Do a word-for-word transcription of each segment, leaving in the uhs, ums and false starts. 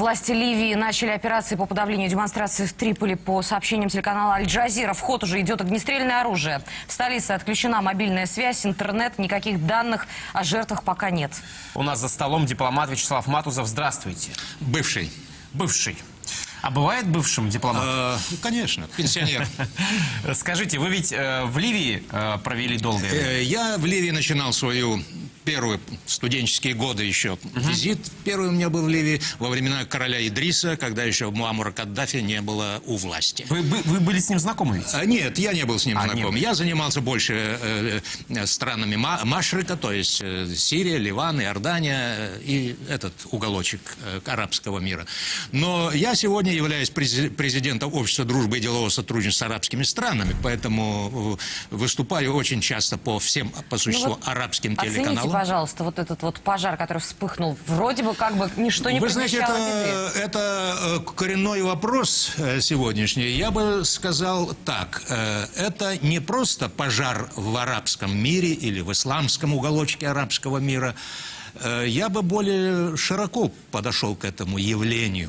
Власти Ливии начали операции по подавлению демонстраций в Триполи. По сообщениям телеканала Аль-Джазира, в ход уже идет огнестрельное оружие. В столице отключена мобильная связь, интернет, никаких данных о жертвах пока нет. У нас за столом дипломат Вячеслав Матузов. Здравствуйте. Бывший. Бывший. А бывает бывшим дипломат? Э, конечно, пенсионер. Скажите, вы ведь э, в Ливии э, провели долгое время? Э, я в Ливии начинал свою первые студенческие годы еще. Uh-huh. Визит первый у меня был в Ливии во времена короля Идриса, когда еще Муаммара Каддафи не было у власти. Вы, вы, вы были с ним знакомы ведь? А, нет, я не был с ним а, знаком. Нет. Я занимался больше э, э, странами Машрика, то есть э, Сирия, Ливан, Иордания э, и этот уголочек э, арабского мира. Но я сегодня являюсь президентом Общества дружбы и делового сотрудничества с арабскими странами, поэтому э, выступаю очень часто по всем, по существу, ну, вот арабским телеканалам. Пожалуйста, вот этот вот пожар, который вспыхнул, вроде бы как бы ничто не предвещало беды. Вы знаете, это, это коренной вопрос сегодняшний. Я бы сказал так. Это не просто пожар в арабском мире или в исламском уголочке арабского мира. Я бы более широко подошел к этому явлению.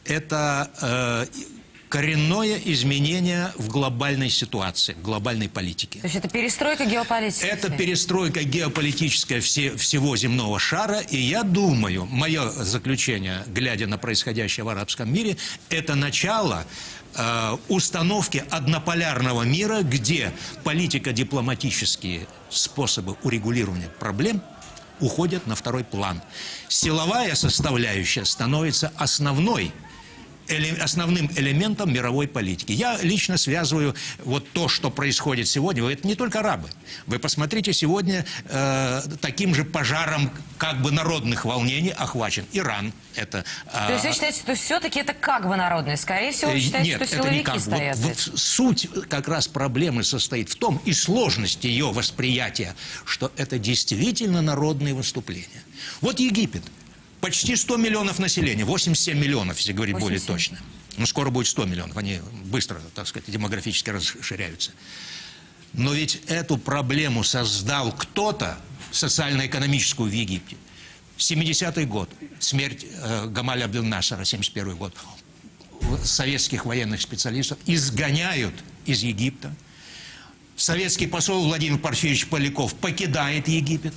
Это коренное изменение в глобальной ситуации, в глобальной политике. То есть это перестройка геополитики? Это перестройка геополитическая все, всего земного шара. И я думаю, мое заключение, глядя на происходящее в арабском мире, это начало э, установки однополярного мира, где политико-дипломатические способы урегулирования проблем уходят на второй план. Силовая составляющая становится основной, основным элементом мировой политики. Я лично связываю вот то, что происходит сегодня. Это не только арабы. Вы посмотрите, сегодня э, таким же пожаром как бы народных волнений охвачен Иран. Это, э, То есть вы считаете, что все-таки это как бы народные? Скорее всего, вы считаете, нет, что силовики это стоят? Вот, вот суть как раз проблемы состоит в том, и сложность ее восприятия, что это действительно народные выступления. Вот Египет. Почти сто миллионов населения, восемьдесят семь миллионов, если говорить более точно. Ну, скоро будет сто миллионов, они быстро, так сказать, демографически расширяются. Но ведь эту проблему создал кто-то, социально-экономическую в Египте. семидесятый год, смерть э, Гамаля Абдел-Насера, семьдесят первый год. Советских военных специалистов изгоняют из Египта. Советский посол Владимир Порфирьевич Поляков покидает Египет.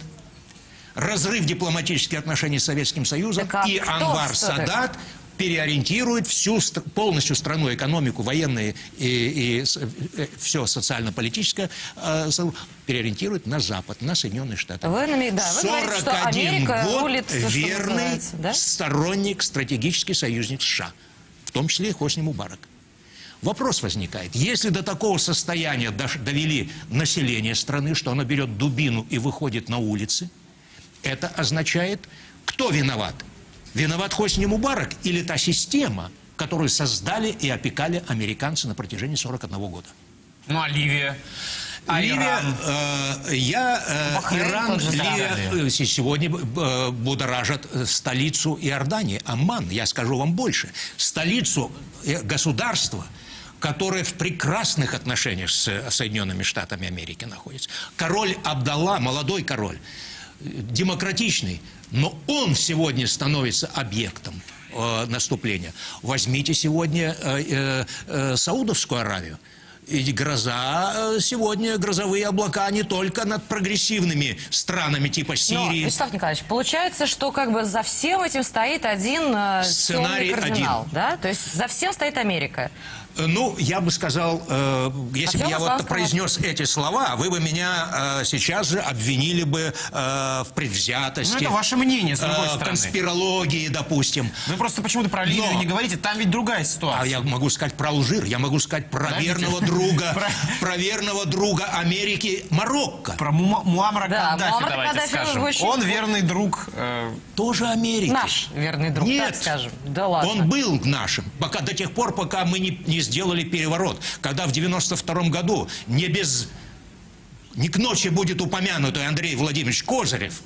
Разрыв дипломатических отношений с Советским Союзом, так, а и Анвар Садат переориентирует всю, полностью страну, экономику, военные и, и, и все социально-политическое, э, переориентирует на Запад, на Соединенные Штаты. Вы, да, вы говорите, что Америка год рулит, верный да? сторонник, стратегический союзник США, в том числе и Хосни Мубарак. Вопрос возникает, если до такого состояния довели население страны, что оно берет дубину и выходит на улицы, это означает, кто виноват? Виноват Хосни Мубарак или та система, которую создали и опекали американцы на протяжении сорока одного года? Ну, а Ливия? А Ливия, Иран? э, я, э, Бахрейн, Иран, Ливия э, сегодня э, будоражат столицу Иордании, Амман. Я скажу вам больше. Столицу э, государства, которое в прекрасных отношениях с Соединенными Штатами Америки находится. Король Абдалла, молодой король, демократичный, но он сегодня становится объектом э, наступления. Возьмите сегодня э, э, Саудовскую Аравию. И гроза сегодня, грозовые облака не только над прогрессивными странами типа Сирии. Но, Вячеслав Николаевич, получается, что как бы за всем этим стоит один э, сценарий кардинал, один. Да? То есть за всем стоит Америка. Ну, я бы сказал, э, если а бы я вот произнес эти слова, вы бы меня э, сейчас же обвинили бы э, в предвзятости. Ну, это ваше мнение, с другой э, стороны. Конспирологии, допустим. Вы просто почему-то про Ливию Но... не говорите, там ведь другая ситуация. А я могу сказать про Алжир, я могу сказать про да, верного друга, про верного друга Америки Марокко. Про Муаммара да, Каддафи, давайте скажем. Очень... Он верный друг... Э... Тоже Америки. Наш верный друг, Нет, так скажем. Да ладно. Он был нашим, пока, до тех пор, пока мы не, не сделали переворот. Когда в девяносто втором году не без... не к ночи будет упомянутый Андрей Владимирович Козырев.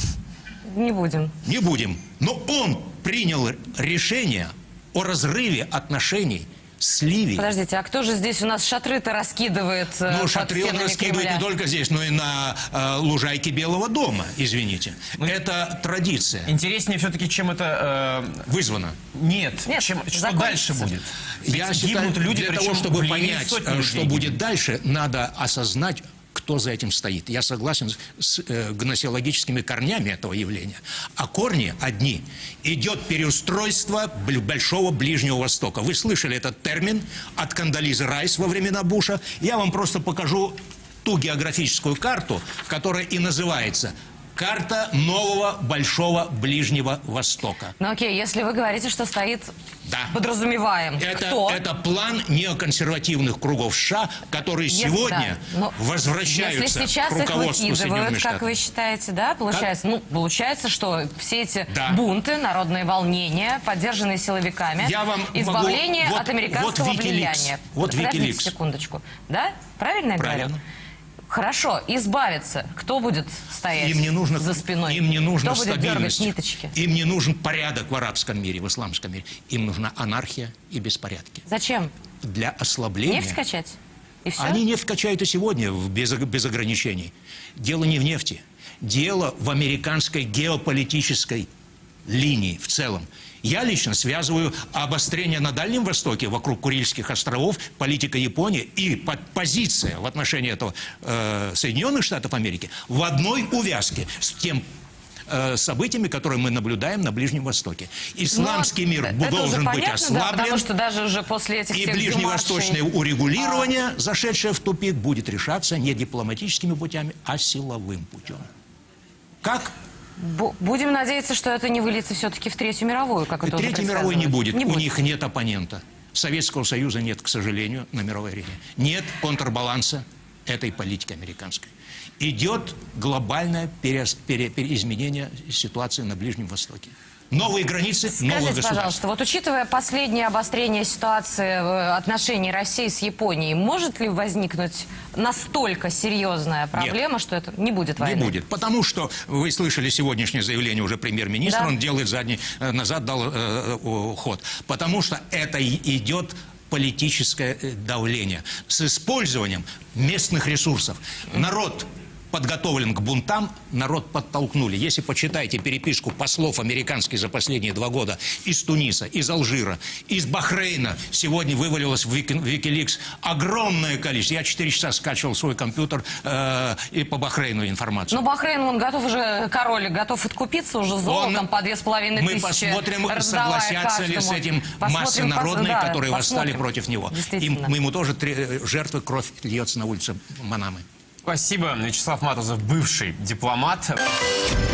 Не будем. Не будем. Но он принял решение о разрыве отношений с Ливией. Подождите, а кто же здесь у нас шатры-то раскидывает? э, Ну, под шатры он стенами раскидывает Кремля? не только здесь, но и на э, лужайке Белого дома, извините. Это традиция. Интереснее все-таки, чем это... э, Вызвано. Нет, Нет, чем, что закончится. дальше будет. Ведь Я считаю, гибнут люди, для причем того, чтобы в Ливии понять, сотни э, людей что гибнут. будет дальше, надо осознать, кто за этим стоит. Я согласен с э, гносеологическими корнями этого явления. А корни одни. Идет переустройство бл- Большого Ближнего Востока. Вы слышали этот термин от Кондолизы Райс во времена Буша. Я вам просто покажу ту географическую карту, которая и называется «Карта нового Большого Ближнего Востока». Ну окей, если вы говорите, что стоит, Да. подразумеваем, Это, кто? это план неоконсервативных кругов США, которые Если- сегодня да, но возвращаются Если сейчас к их руководству Соединенных выкидывают, Штатов. как вы считаете, да, получается? Ну, получается, что все эти Да. бунты, народные волнения, поддержанные силовиками, Я вам избавление могу- вот- от американского вот Wikileaks. влияния. Вот Подождите Wikileaks. секундочку. Да? Правильно я Правильно. говорю? Хорошо, избавиться. Кто будет стоять Им не нужно, за спиной? им не нужно Кто будет дергать стабильность. ниточки? Им не нужен порядок в арабском мире, в исламском мире. Им нужна анархия и беспорядки. Зачем? Для ослабления... Нефть качать? И все? Они нефть качают и сегодня в- без, без ограничений. Дело не в нефти. Дело в американской геополитической линии в целом. Я лично связываю обострение на Дальнем Востоке вокруг Курильских островов, политика Японии и под- позиция в отношении этого э, Соединенных Штатов Америки в одной увязке с тем э, событиями, которые мы наблюдаем на Ближнем Востоке. Исламский Но мир это должен уже быть понятно, да, ослаблен. потому что даже уже после этих И всех ближневосточное демаршей- урегулирование, зашедшее в тупик, будет решаться не дипломатическими путями, а силовым путем. Как? Бу- Будем надеяться, что это не выльется все-таки в Третью мировую, как это уже Третьей мировой не предсказывают. будет. Не У будет. них нет оппонента. Советского Союза нет, к сожалению, на мировой арене. Нет контрбаланса этой политики американской. Идет глобальное перес- пере- переизменение ситуации на Ближнем Востоке. Новые границы, новых Скажите, государств. пожалуйста, вот учитывая последнее обострение ситуации э, отношений России с Японией, может ли возникнуть настолько серьезная проблема, что это не будет войны? Не будет. Потому что вы слышали сегодняшнее заявление уже премьер-министра, Да. он делает задний, э, назад дал э, э, ход. Потому что это и идет политическое э, давление с использованием местных ресурсов. Народ подготовлен к бунтам, народ подтолкнули. Если почитаете переписку послов американских за последние два года из Туниса, из Алжира, из Бахрейна, сегодня вывалилось в Вики- Wikileaks огромное количество. Я четыре часа скачивал свой компьютер э, и по Бахрейну информацию. Ну, Бахрейн, он готов уже, король, готов откупиться уже золотом Он- по две с половиной Мы тысячи. посмотрим, раздавая согласятся ли с каждому. этим Посмотрим, массы пос- народные, да, которые восстали посмотрим. против него. Им, Действительно. ему тоже тре- жертвы, кровь льется на улице Манамы. Спасибо. Вячеслав Матузов, бывший дипломат.